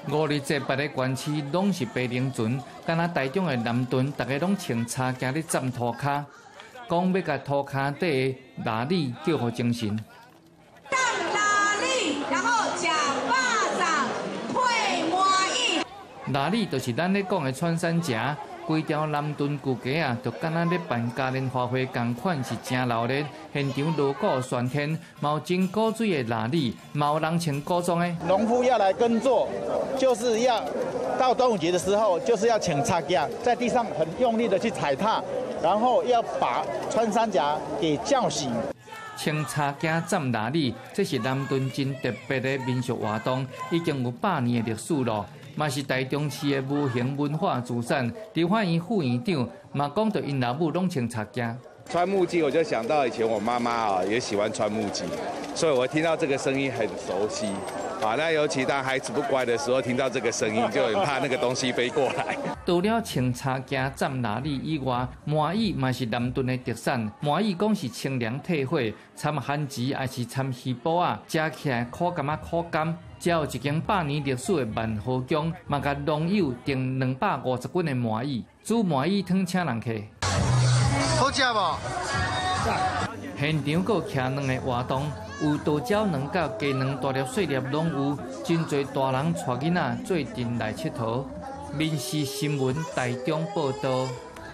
5日节别个县市拢是白龙船，敢若台中的南屯，大家拢穿插行咧站涂骹，讲要甲涂骹底的拉力叫互精神。 上拉力，然后脚巴掌会满意。 拉力就是咱咧讲的穿山甲。 规条南屯旧街啊，就敢若咧办嘉年华会同款，是真热闹。现场锣鼓喧天，有真古水的拉力，有人穿古装的。 农夫要来耕作，就是要到端午节的时候，就是要请插架，在地上很用力的去踩踏，然后要把穿山甲给叫醒。 穿插架站拉力，这是南屯真特别的民俗活动，已经有100年的历史了。 嘛是台中市的无形文化资产，立法院副院长嘛讲到因老母拢穿插架。 穿木屐，我就想到以前我妈妈啊也喜欢穿木屐，所以我听到这个声音很熟悉。啊，那尤其当孩子不乖的时候，听到这个声音就很怕那个东西飞过来。 除了穿插架站拉力以外，麻蚁嘛是南屯的特产。麻蚁讲是清凉退火，掺番薯还是掺鱼脯啊，食起来口感啊口感。 才有一间100年历史的万和宫，嘛甲农友订250斤的麻蚁，煮麻蚁汤请人客。 好食无？ 现场阁有徛两个活动，有豆角卵甲鸡卵大粒细粒拢有，真侪大人带囡仔做阵来佚佗。民视新闻台中报道。